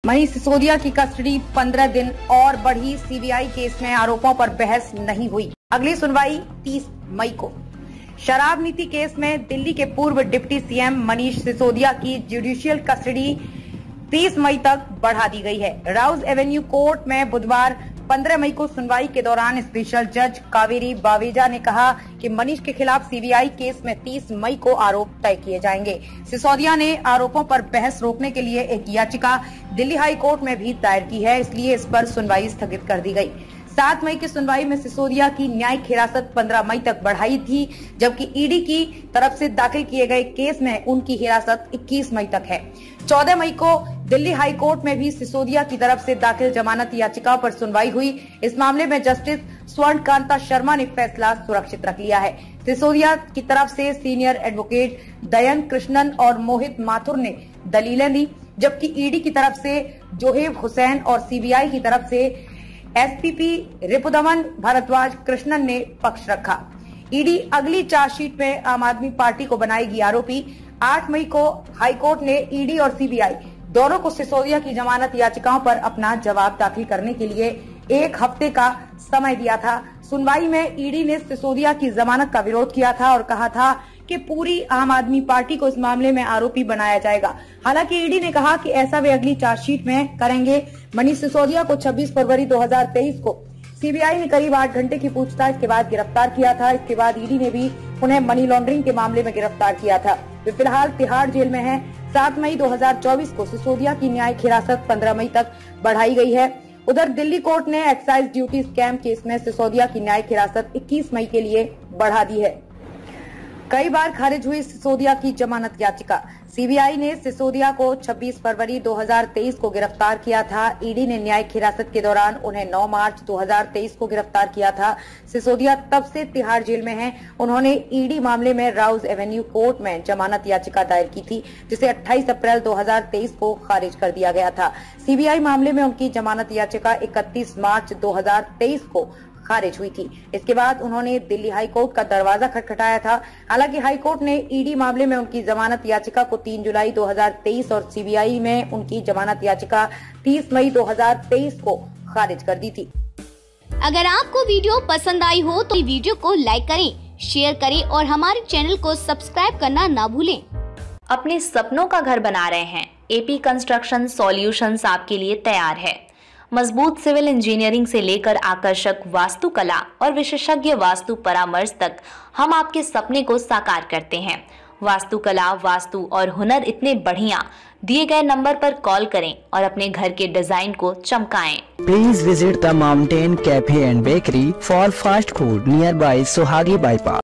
मनीष सिसोदिया की कस्टडी 15 दिन और बढ़ी। सीबीआई केस में आरोपों पर बहस नहीं हुई। अगली सुनवाई 30 मई को। शराब नीति केस में दिल्ली के पूर्व डिप्टी सीएम मनीष सिसोदिया की जुडिशियल कस्टडी 30 मई तक बढ़ा दी गई है। राउज एवेन्यू कोर्ट में बुधवार 15 मई को सुनवाई के दौरान स्पेशल जज कावेरी बावेजा ने कहा कि मनीष के खिलाफ सीबीआई केस में 30 मई को आरोप तय किए जाएंगे। सिसोदिया ने आरोपों पर बहस रोकने के लिए एक याचिका दिल्ली हाई कोर्ट में भी दायर की है, इसलिए इस पर सुनवाई स्थगित कर दी गई। 7 मई की सुनवाई में सिसोदिया की न्यायिक हिरासत 15 मई तक बढ़ाई थी, जबकि ईडी की तरफ से दाखिल किए गए केस में उनकी हिरासत 21 मई तक है। 14 मई को दिल्ली हाई कोर्ट में भी सिसोदिया की तरफ से दाखिल जमानत याचिका पर सुनवाई हुई। इस मामले में जस्टिस स्वर्णकांता शर्मा ने फैसला सुरक्षित रख लिया है। सिसोदिया की तरफ से सीनियर एडवोकेट दयन कृष्णन और मोहित माथुर ने दलीलें दी, जबकि ईडी की तरफ से जोहेब हुसैन और सीबीआई की तरफ से एसपीपी रिपुदमन भारद्वाज कृष्णन ने पक्ष रखा। ईडी अगली चार्जशीट में आम आदमी पार्टी को बनाएगी आरोपी। 8 मई को हाईकोर्ट ने ईडी और सीबीआई दोनों को सिसोदिया की जमानत याचिकाओं पर अपना जवाब दाखिल करने के लिए 1 हफ्ते का समय दिया था। सुनवाई में ईडी ने सिसोदिया की जमानत का विरोध किया था और कहा था कि पूरी आम आदमी पार्टी को इस मामले में आरोपी बनाया जाएगा। हालांकि ईडी ने कहा कि ऐसा वे अगली चार्जशीट में करेंगे। मनीष सिसोदिया को 26 फरवरी 2023 को सीबीआई ने करीब 8 घंटे की पूछताछ के बाद गिरफ्तार किया था। इसके बाद ईडी ने भी उन्हें मनी लॉन्ड्रिंग के मामले में गिरफ्तार किया था। वे फिलहाल तिहाड़ जेल में हैं। 7 मई 2024 को सिसोदिया की न्यायिक हिरासत 15 मई तक बढ़ाई गई है। उधर दिल्ली कोर्ट ने एक्साइज ड्यूटी स्कैम केस में सिसोदिया की न्यायिक हिरासत 21 मई के लिए बढ़ा दी है। कई बार खारिज हुई सिसोदिया की जमानत याचिका। सीबीआई ने सिसोदिया को 26 फरवरी 2023 को गिरफ्तार किया था। ईडी ने न्यायिक हिरासत के दौरान उन्हें 9 मार्च 2023 को गिरफ्तार किया था। सिसोदिया तब से तिहाड़ जेल में हैं। उन्होंने ईडी मामले में राउज एवेन्यू कोर्ट में जमानत याचिका दायर की थी, जिसे 28 अप्रैल 2023 को खारिज कर दिया गया था। सीबीआई मामले में उनकी जमानत याचिका 31 मार्च 2023 को खारिज हुई थी। इसके बाद उन्होंने दिल्ली हाई कोर्ट का दरवाजा खटखटाया था। हालांकि हाई कोर्ट ने ईडी मामले में उनकी जमानत याचिका को 3 जुलाई 2023 और सीबीआई में उनकी जमानत याचिका 30 मई 2023 को खारिज कर दी थी। अगर आपको वीडियो पसंद आई हो तो वीडियो को लाइक करें, शेयर करें और हमारे चैनल को सब्सक्राइब करना ना भूलें। अपने सपनों का घर बना रहे हैं? एपी कंस्ट्रक्शन सॉल्यूशंस आपके लिए तैयार है। मजबूत सिविल इंजीनियरिंग से लेकर आकर्षक वास्तुकला और विशेषज्ञ वास्तु परामर्श तक हम आपके सपने को साकार करते हैं। वास्तुकला, वास्तु और हुनर इतने बढ़िया, दिए गए नंबर पर कॉल करें और अपने घर के डिजाइन को चमकाएं। Please visit the mountain cafe and bakery for fast food nearby Suhagi bypass.